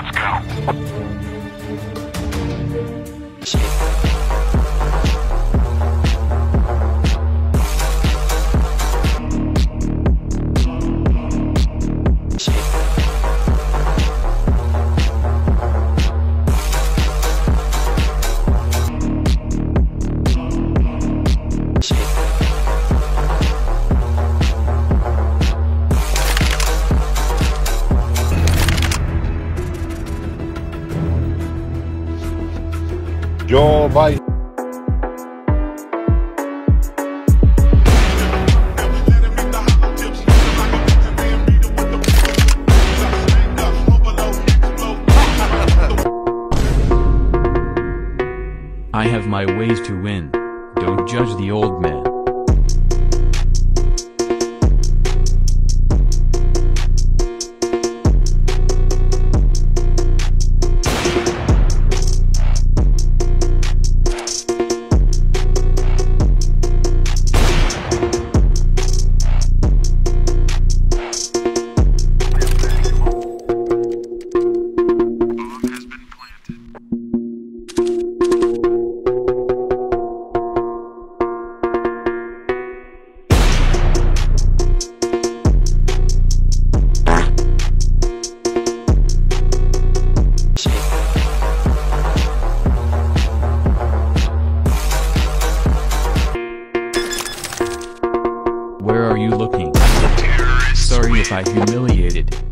Let's go. Joe, bye. I have my ways to win. Don't judge the old man. Where are you looking? Sorry if I humiliated.